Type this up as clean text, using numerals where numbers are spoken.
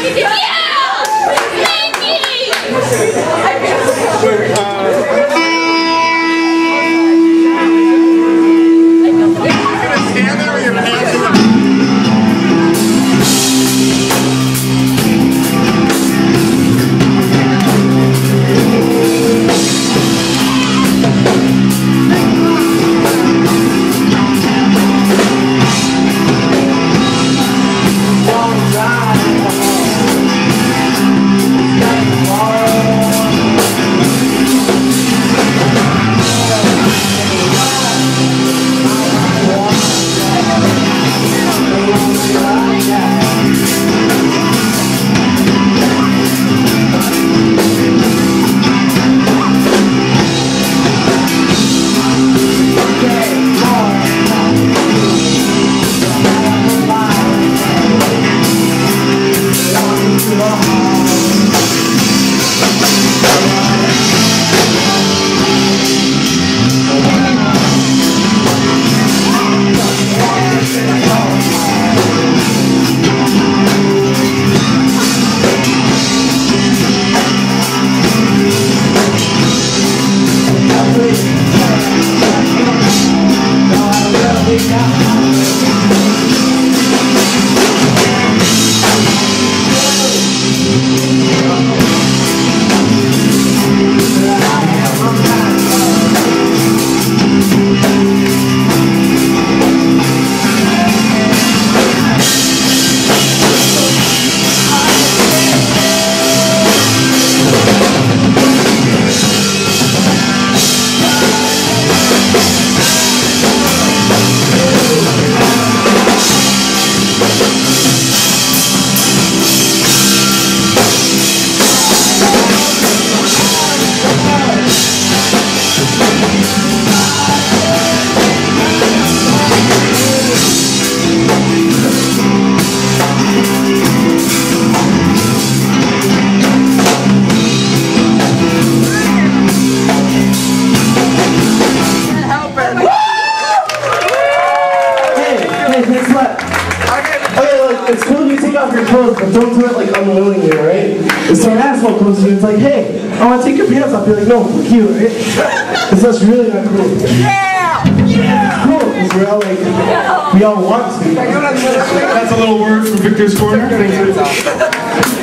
It's cool you take off your clothes, but don't do it like unwillingly, right? If some asshole comes to you, it's like, hey, I want to take your pants off. You're like, no, fuck you, right? Because that's really not cool. Yeah! Yeah! Cool, because we're all like, we all want to. That's a little word from Victor's Corner.